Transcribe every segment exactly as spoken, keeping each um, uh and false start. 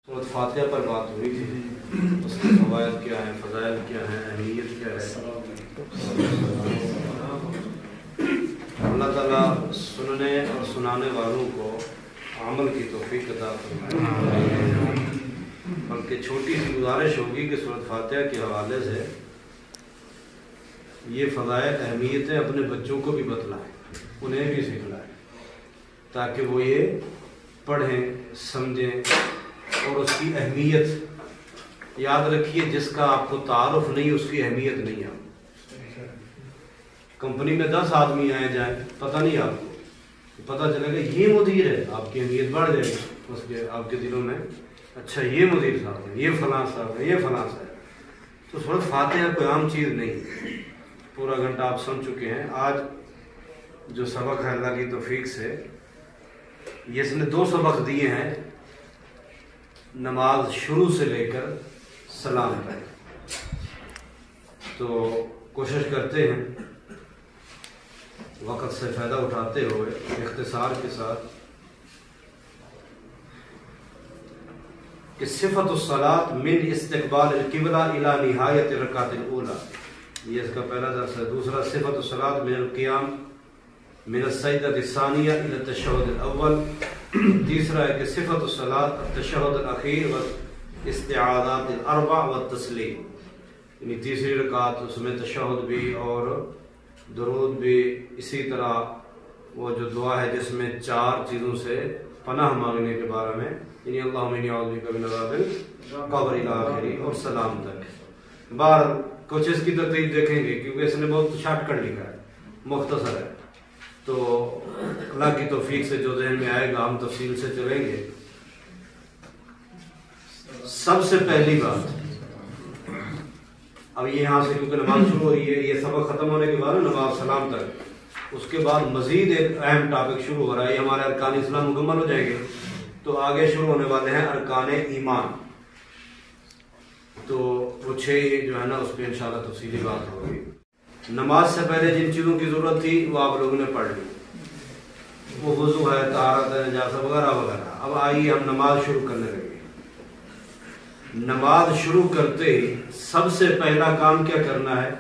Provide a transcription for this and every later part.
سورۃ فاتحہ پر بات ہوئی تھی، اس کے فوائد کیا ہیں، فضائل کیا ہیں، اہمیت کیا ہے۔ اللہ تعالیٰ سننے اور سنانے والوں کو عمل کی توفیق عطا فرمائے۔ بلکہ چھوٹی سی گزارش ہوگی کہ سورۃ فاتحہ کے حوالے سے یہ فضائل اہمیتیں اپنے بچوں کو بھی بتلائیں، انہیں بھی سکھلائیں، تاکہ وہ یہ پڑھیں سمجھیں اور اس کی اہمیت یاد رکھیے۔ جس کا آپ کو تعارف نہیں اس کی اہمیت نہیں ہے۔ کمپنی میں دس آدمی آئے جائیں، پتہ نہیں آپ کو، پتہ چلے گا یہ مدیر ہے، آپ کی اہمیت بڑھ جائے گی اس کے آپ کے دلوں میں، اچھا یہ مدیر صاحب ہے، یہ فلاں صاحب ہے، یہ فلاں صاحب ہے۔ تو سورۃ فاتحہ کوئی عام چیز نہیں، پورا گھنٹہ آپ سن چکے ہیں۔ آج جو سبق ہے اللہ کی توفیق سے، یہ اس نے دو سبق دیے ہیں، نماز شروع سے لے کر سلام تک۔ تو کوشش کرتے ہیں وقت سے فائدہ اٹھاتے ہوئے اختصار کے ساتھ کہ صفت الصلاۃ من استقبال القبلہ الی نہایت الرکعۃ الاولی، یہ اس کا پہلا درس ہے۔ دوسرا صفت الصلاۃ من القیام من السجدۃ الثانیہ الی التشہد الاول۔ تیسرا ہے کہ صفت الصلاۃ التشہد الاخیر والاستعاذات الاربع والتسلیم، یعنی تیسری رکعت اس میں تشہد بھی اور درود بھی، اسی طرح وہ جو دعا ہے جس میں چار چیزوں سے پناہ مانگنے کے بارے میں، یعنی اللہم انی اعوذ بک من عذاب القبر الی آخری اور سلام تک۔ بار کچھ اس کی ترتیب دیکھیں گے کیونکہ اس نے بہت شارٹ کٹ لکھا ہے، مختصر ہے، تو اللہ کی توفیق سے جو ذہن میں آئے گا ہم تفصیل سے چلیں گے۔ سب سے پہلی بات، اب یہ یہاں سے کیونکہ نماز شروع ہو رہی ہے، یہ سبق ختم ہونے کے بعد نماز سلام تک، اس کے بعد مزید ایک اہم ٹاپک شروع ہو رہا ہے۔ یہ ہمارے ارکان اسلام مکمل ہو جائیں گے تو آگے شروع ہونے والے ہیں ارکان ایمان، تو وہ چھ جو ہے نا اس پہ انشاءاللہ تفصیلی بات ہوگی۔ نماز سے پہلے جن چیزوں کی ضرورت تھی وہ آپ لوگوں نے پڑھ لی، وہ وضو ہے، طہارت ہے، نجاست وغیرہ وغیرہ۔ اب آئیے ہم نماز شروع کرنے لگے۔ نماز شروع کرتے ہی سب سے پہلا کام کیا کرنا ہے؟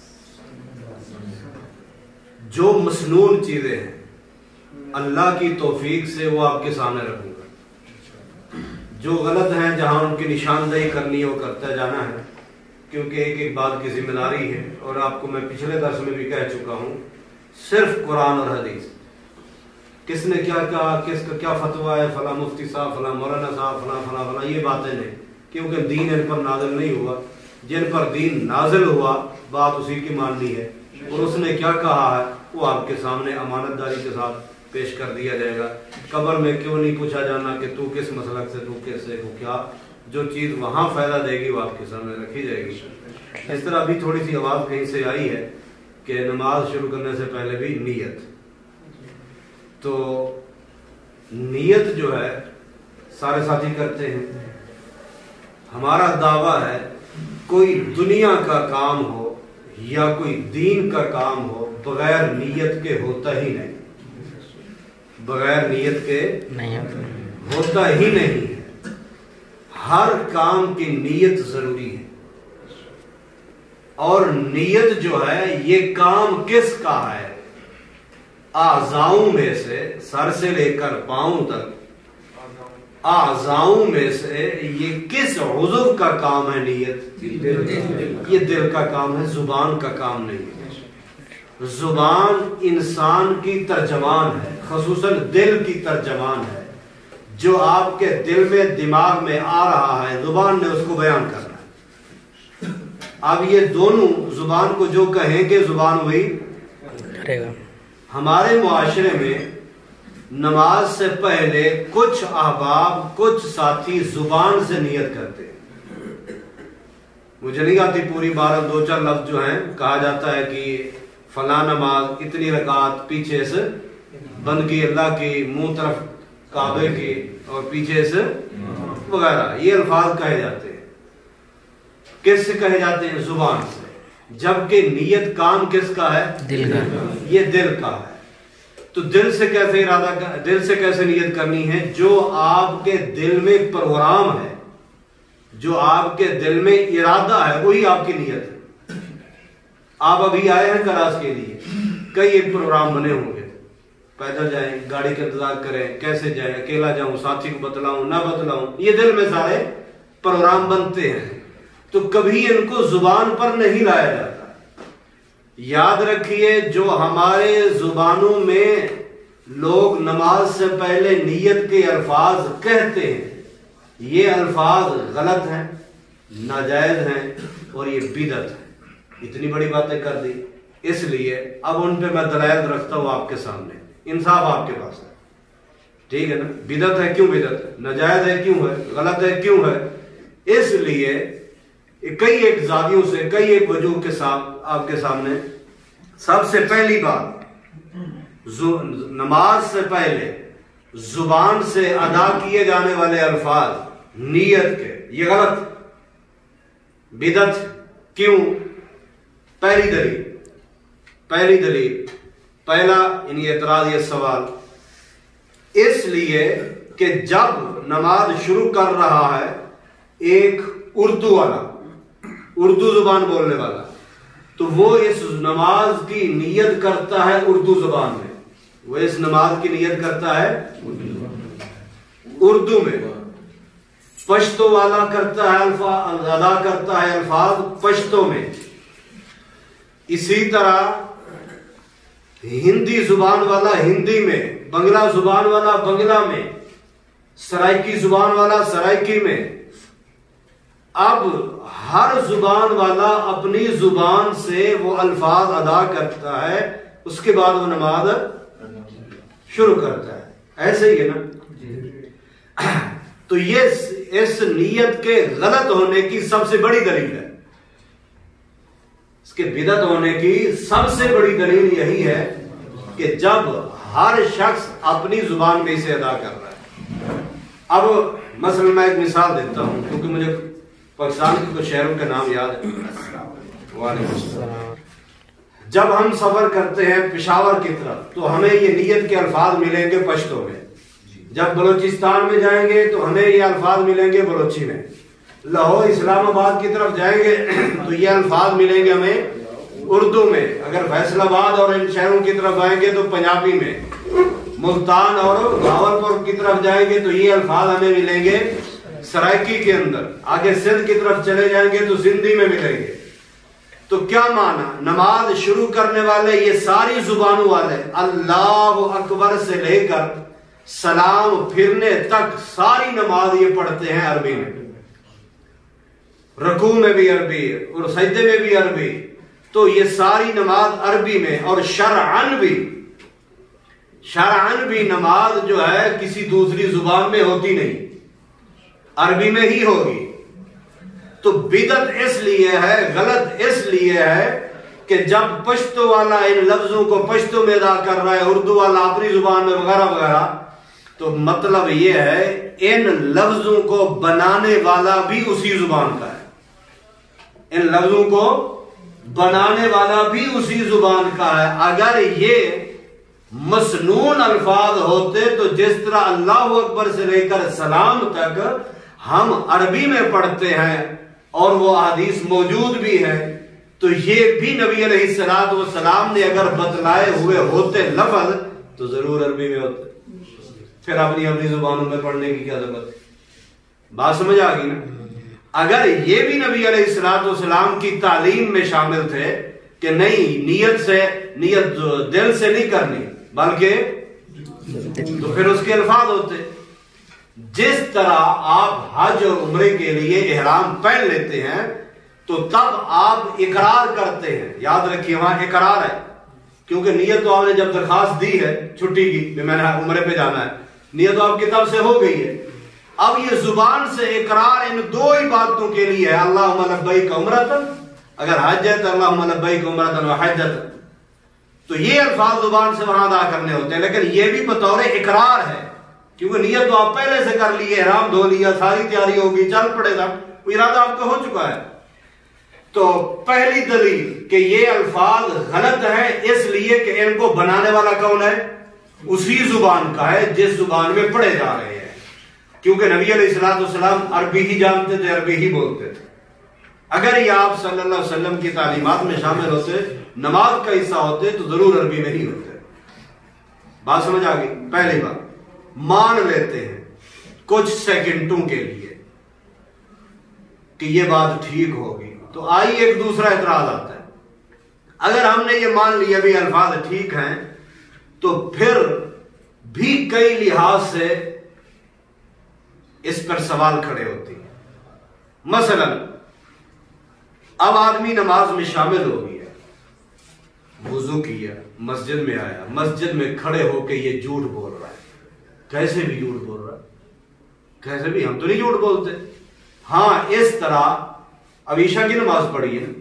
جو مسنون چیزیں ہیں اللہ کی توفیق سے وہ آپ کے سامنے رکھوں گا، جو غلط ہیں جہاں ان کی نشاندہی کرنی ہے وہ کرتا جانا ہے، کیونکہ ایک ایک بات کی ذمہ داری ہے، اور آپ کو میں پچھلے درس میں بھی کہہ چکا ہوں، صرف قرآن اور حدیث، کس نے کیا کہا، کس کا کیا فتویٰ ہے، فلاں مفتی صاحب، فلاں مولانا صاحب، فلاں فلاں فلاں، یہ باتیں نہیں، کیونکہ دین ان پر نازل نہیں ہوا۔ جن پر دین نازل ہوا بات اسی کی ماننی ہے، اور اس نے کیا کہا ہے وہ آپ کے سامنے امانت داری کے ساتھ پیش کر دیا جائے گا۔ قبر میں کیوں نہیں پوچھا جانا کہ تو کس مسلک سے، تو کیسے ہو، کیا جو چیز وہاں فائدہ دے گی وہ آپ کے سامنے رکھی جائے گی۔ اس طرح ابھی تھوڑی سی آواز کہیں سے آئی ہے کہ نماز شروع کرنے سے پہلے بھی نیت، تو نیت جو ہے سارے ساتھی کرتے ہیں۔ ہمارا دعویٰ ہے کوئی دنیا کا کام ہو یا کوئی دین کا کام ہو بغیر نیت کے ہوتا ہی نہیں، بغیر نیت کے ہوتا ہی نہیں ہے۔ ہر کام کی نیت ضروری ہے، اور نیت جو ہے یہ کام کس کا ہے؟ اعضاؤں میں سے، سر سے لے کر پاؤں تک اعضاؤں میں سے یہ کس عضو کا کام ہے؟ نیت، یہ دل کا کام ہے، زبان کا کام نہیں ہے۔ زبان انسان کی ترجمان ہے، خصوصاً دل کی ترجمان ہے، جو آپ کے دل میں دماغ میں آ رہا ہے زبان نے اس کو بیان کرنا ہے۔ اب یہ دونوں زبان کو جو کہیں گے زبان وہی کرے گا۔ ہمارے معاشرے میں نماز سے پہلے کچھ احباب، کچھ ساتھی زبان سے نیت کرتے ہیں، مجھے نہیں آتی پوری بات، دو چار لفظ جو ہیں کہا جاتا ہے کہ فلاں نماز اتنی رکعت پیچھے سے بندگی اللہ کی، منہ طرف کعبے کی، اور پیچھے سے وغیرہ، یہ الفاظ کہے جاتے ہیں۔ کس سے کہے جاتے ہیں؟ زبان سے، جبکہ نیت کام کس کا ہے؟ دل کا، یہ دل کا ہے۔ تو دل سے کیسے ارادہ دل سے کیسے نیت کرنی ہے؟ جو آپ کے دل میں پروگرام ہے، جو آپ کے دل میں ارادہ ہے، وہی آپ کی نیت ہے۔ آپ ابھی آئے ہیں کلاس کے لیے، کئی ایک پروگرام بنے ہوں گے، پیدل جائیں، گاڑی کا انتظار کریں، کیسے جائیں، اکیلا جاؤں، ساتھی کو بتلاؤں نہ بتلاؤں، یہ دل میں سارے پروگرام بنتے ہیں، تو کبھی ان کو زبان پر نہیں لایا جاتا۔ یاد رکھیے، جو ہمارے زبانوں میں لوگ نماز سے پہلے نیت کے الفاظ کہتے ہیں، یہ الفاظ غلط ہیں، ناجائز ہیں، اور یہ بدعت ہے۔ اتنی بڑی باتیں کر دی، اس لیے اب ان پہ میں دلائل رکھتا ہوں آپ کے سامنے، انصاف آپ کے پاس ہے، ٹھیک ہے نا؟ بدعت ہے، کیوں بدعت ہے؟ ناجائز ہے، کیوں ہے؟ غلط ہے، کیوں ہے؟ اس لیے کئی ایک زاویوں سے، کئی ایک وجوہ کے ساتھ آپ کے سامنے، سب سے پہلی بات، نماز سے پہلے زبان سے ادا کیے جانے والے الفاظ نیت کے، یہ غلط، بدعت، کیوں؟ پہلی دلیل پہلی دلیل پہلا یعنی اعتراض، یہ سوال، اس لیے کہ جب نماز شروع کر رہا ہے ایک اردو والا، اردو زبان بولنے والا، تو وہ اس نماز کی نیت کرتا ہے اردو زبان میں، وہ اس نماز کی نیت کرتا ہے اردو میں، پشتو والا کرتا ہے الفاظ، ادا کرتا ہے الفاظ پشتو میں، اسی طرح ہندی زبان والا ہندی میں، بنگلہ زبان والا بنگلہ میں، سرائکی زبان والا سرائکی میں۔ اب ہر زبان والا اپنی زبان سے وہ الفاظ ادا کرتا ہے، اس کے بعد وہ نماز شروع کرتا ہے، ایسے ہی ہے نا؟ تو یہ اس نیت کے غلط ہونے کی سب سے بڑی دلیل ہے، اس کے بدعت ہونے کی سب سے بڑی دلیل یہی ہے کہ جب ہر شخص اپنی زبان میں اسے ادا کر رہا ہے۔ اب مثلا میں ایک مثال دیتا ہوں، کیونکہ مجھے پاکستان کے کچھ شہروں کے نام یاد ہے۔ وعلیکم السلام۔ جب ہم سفر کرتے ہیں پشاور کی طرف تو ہمیں یہ نیت کے الفاظ ملیں گے پشتو میں، جب بلوچستان میں جائیں گے تو ہمیں یہ الفاظ ملیں گے بلوچی میں، لاہور اسلام آباد کی طرف جائیں گے تو یہ الفاظ ملیں گے ہمیں اردو میں، اگر فیصل آباد اور ان شہروں کی طرف آئیں گے تو پنجابی میں، ملتان اور بھاولپور کی طرف جائیں گے تو یہ الفاظ ہمیں ملیں گے سرائکی کے اندر، آگے سندھ کی طرف چلے جائیں گے تو سندھی میں ملیں گے۔ تو کیا معنی؟ نماز شروع کرنے والے یہ ساری زبانوں والے اللہ اکبر سے لے کر سلام پھرنے تک ساری نماز یہ پڑھتے ہیں عربی میں، رکوع میں بھی عربی اور سجدے میں بھی عربی، تو یہ ساری نماز عربی میں، اور شرعن بھی شرعن بھی نماز جو ہے کسی دوسری زبان میں ہوتی نہیں، عربی میں ہی ہوگی۔ تو بدعت اس لیے ہے، غلط اس لیے ہے کہ جب پشتو والا ان لفظوں کو پشتو میں ادا کر رہا ہے، اردو والا اپنی زبان میں وغیرہ وغیرہ، تو مطلب یہ ہے ان لفظوں کو بنانے والا بھی اسی زبان کا ہے، ان لفظوں کو بنانے والا بھی اسی زبان کا ہے۔ اگر یہ مسنون الفاظ ہوتے تو جس طرح اللہ اکبر سے لے کر سلام تک ہم عربی میں پڑھتے ہیں اور وہ حدیث موجود بھی ہے، تو یہ بھی نبی علیہ الصلوۃ والسلام نے اگر بتلائے ہوئے ہوتے لفظ تو ضرور عربی میں ہوتے، پھر اپنی اپنی زبانوں میں پڑھنے کی کیا ضرورت ہے؟ بات سمجھ آ گئی نا؟ اگر یہ بھی نبی علیہ الصلوۃ والسلام کی تعلیم میں شامل تھے کہ نہیں، نیت سے نیت دل سے نہیں کرنی بلکہ، تو پھر اس کے الفاظ ہوتے۔ جس طرح آپ حج اور عمرے کے لیے احرام پہن لیتے ہیں تو تب آپ اقرار کرتے ہیں، یاد رکھیے وہاں اقرار ہے، کیونکہ نیت تو آپ نے جب درخواست دی ہے چھٹی کی میں نے عمرے پہ جانا ہے، نیت تو آپ کی طرف سے ہو گئی ہے، اب یہ زبان سے اقرار ان دو ہی باتوں کے لیے ہے، اللہم لبیک عمرۃ، اگر حج ہے تو اللہم لبیک عمرۃ وحجۃ، تو یہ الفاظ زبان سے وہاں ادا کرنے ہوتے ہیں، لیکن یہ بھی بطور اقرار ہے، کیونکہ نیت تو آپ پہلے سے کر لیے، احرام دھو لیا، ساری تیاری ہوگی، چل پڑے گا، وہ ارادہ آپ کا ہو چکا ہے۔ تو پہلی دلیل کہ یہ الفاظ غلط ہیں اس لیے کہ ان کو بنانے والا کون ہے؟ اسی زبان کا ہے جس زبان میں پڑھے جا رہے ہیں، کیونکہ نبی علیہ الصلوۃ والسلام عربی ہی جانتے تھے، عربی ہی بولتے تھے۔ اگر یہ آپ صلی اللہ علیہ وسلم کی تعلیمات میں شامل ہوتے، نماز کا حصہ ہوتے، تو ضرور عربی میں ہی ہوتے۔ بات سمجھ آ گئی؟ پہلی بات مان لیتے ہیں کچھ سیکنڈوں کے لیے کہ یہ بات ٹھیک ہوگی، تو آئی ایک دوسرا اعتراض آتا ہے۔ اگر ہم نے یہ مان لیا بھی الفاظ ٹھیک ہیں، تو پھر بھی کئی لحاظ سے اس پر سوال کھڑے ہوتے ہیں۔ مثلا اب آدمی نماز میں شامل ہو گیا، وضو کیا، مسجد میں آیا، مسجد میں کھڑے ہو کے یہ جھوٹ بول رہا ہے۔ کیسے بھی جھوٹ بول رہا ہے؟ کیسے بھی؟ ہم تو نہیں جھوٹ بولتے۔ ہاں اس طرح اب عشاء کی نماز پڑھی ہے،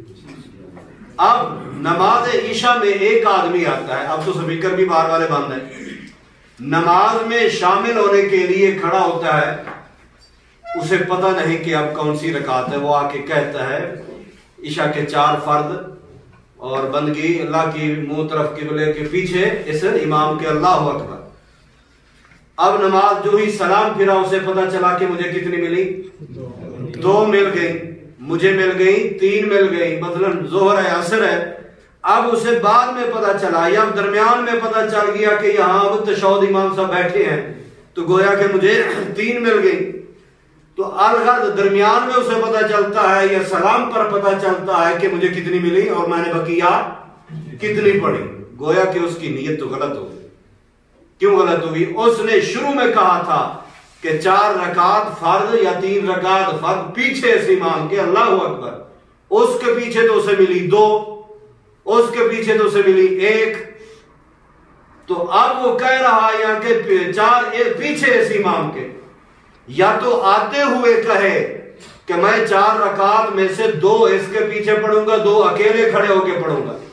اب نماز عشاء میں ایک آدمی آتا ہے، اب تو سپیکر بھی باہر والے بند ہیں، نماز میں شامل ہونے کے لیے کھڑا ہوتا ہے، اسے پتہ نہیں کہ اب کون سی رکعت ہے، وہ آ کے کہتا ہے عشاء کے چار فرض اور بندگی اللہ کی منہ طرف قبلے کے پیچھے اس امام کے اللہ اکبر۔ اب نماز جو ہی سلام پھرا، اسے پتہ چلا کہ مجھے کتنی ملی؟ دو مل گئی، مجھے مل گئی تین مل گئی، مثلا ظہر ہے، عصر ہے۔ اب اسے بعد میں پتہ چلا یا درمیان میں پتہ چل گیا کہ یہاں اب تشہد امام صاحب بیٹھے ہیں، تو گویا کہ مجھے تین مل گئی۔ تو الغرض درمیان میں اسے پتہ چلتا ہے یا سلام پر پتہ چلتا ہے کہ مجھے کتنی ملی اور میں نے بقیہ کتنی پڑھی، گویا کہ اس کی نیت تو غلط ہو گئی۔ کیوں غلط ہوگی؟ اس نے شروع میں کہا تھا کہ چار رکعت فرض یا تین رکعت فرض پیچھے اس امام کے اللہ اکبر، اس کے پیچھے تو اسے ملی دو، اس کے پیچھے تو اسے ملی ایک، تو اب وہ کہہ رہا ہے کہ چار پیچھے اس امام کے، یا تو آتے ہوئے کہے کہ میں چار رکعت میں سے دو اس کے پیچھے پڑھوں گا، دو اکیلے کھڑے ہو کے پڑھوں گا۔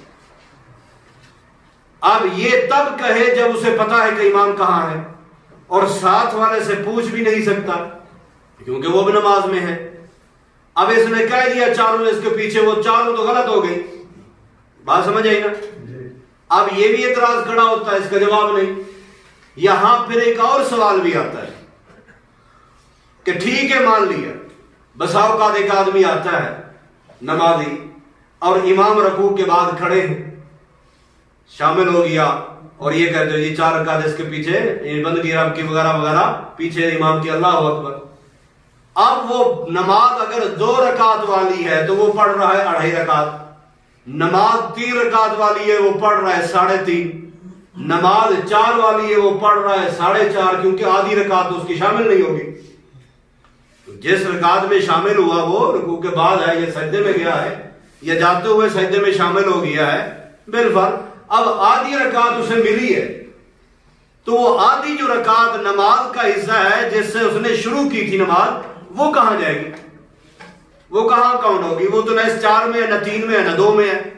اب یہ تب کہے جب اسے پتا ہے کہ امام کہاں ہے، اور ساتھ والے سے پوچھ بھی نہیں سکتا کیونکہ وہ بھی نماز میں ہے۔ اب اس نے کہہ دیا چاروں اس کے پیچھے، وہ چاروں تو غلط ہو گئی۔ بات سمجھ آئی نا؟ اب یہ بھی اعتراض کھڑا ہوتا ہے، اس کا جواب نہیں۔ یہاں پھر ایک اور سوال بھی آتا ہے کہ ٹھیک ہے مان لیا، بسا اوقات ایک آدمی آتا ہے نمازی اور امام رکوع کے بعد کھڑے ہیں، شامل ہو گیا اور یہ کہتے ہیں یہ چار رکعت اس کے پیچھے بندگی رب کی وغیرہ وغیرہ پیچھے امام کی اللہ اکبر۔ اب وہ نماز اگر دو رکعت والی ہے تو وہ پڑھ رہا ہے اڑھائی رکعت، نماز تین رکعت والی ہے وہ پڑھ رہا ہے ساڑھے تین، نماز چار والی ہے وہ پڑھ رہا ہے ساڑھے چار، کیونکہ آدھی رکعت اس کی شامل نہیں ہوگی۔ جس رکعت میں شامل ہوا وہ رکوع کے بعد ہے یا سجدے میں گیا ہے یا جاتے ہوئے سجدے میں شامل ہو گیا ہے بالفرض، اب آدھی رکعت اسے ملی ہے، تو وہ آدھی جو رکعت نماز کا حصہ ہے جس سے اس نے شروع کی تھی نماز، وہ کہاں جائے گی؟ وہ کہاں کاؤنٹ ہوگی؟ وہ تو نہ اس چار میں ہے، نہ تین میں ہے، نہ دو میں ہے۔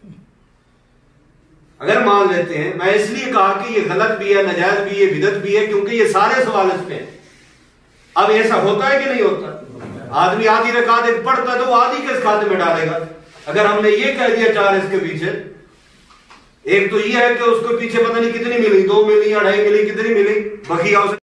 اگر مان لیتے ہیں، میں اس لیے کہا کہ یہ غلط بھی ہے، ناجائز بھی ہے، بدعت بھی ہے، کیونکہ یہ سارے سوال اس پہ ہیں۔ اب ایسا ہوتا ہے کہ نہیں ہوتا؟ آدمی آدھی رکعت ایک پڑھتا ہے تو وہ آدھی کس کھاتے میں ڈالے گا؟ اگر ہم نے یہ کہہ دیا چار اس کے پیچھے، ایک تو یہ ہے کہ اس کو پیچھے پتہ نہیں کتنی ملی، دو ملی، اڑھائی ملی، کتنی ملی، بقیہ